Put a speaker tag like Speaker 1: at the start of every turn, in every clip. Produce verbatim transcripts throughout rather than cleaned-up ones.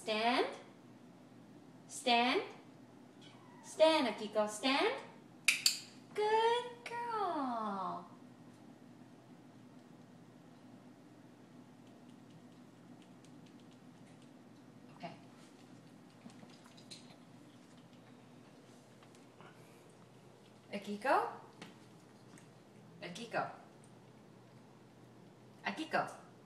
Speaker 1: stand, stand, stand, Akiko, stand. Good girl. Okay. Akiko, Akiko, Akiko.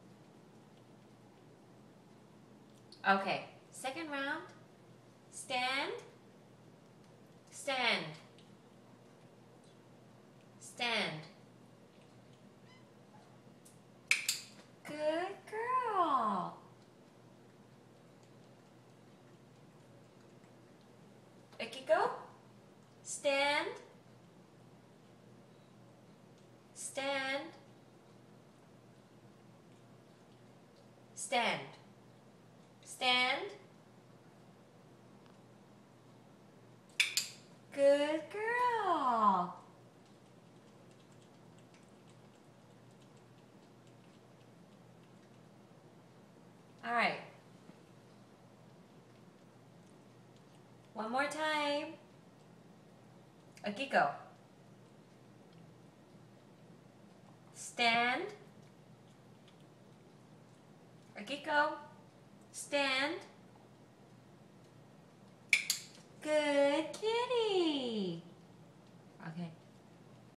Speaker 1: Okay, second round. Stand, stand, stand. Good girl. Akiko, stand, stand, stand, stand. Good girl. All right. One more time. Akiko. Stand. Akiko. Stand. Good kitty.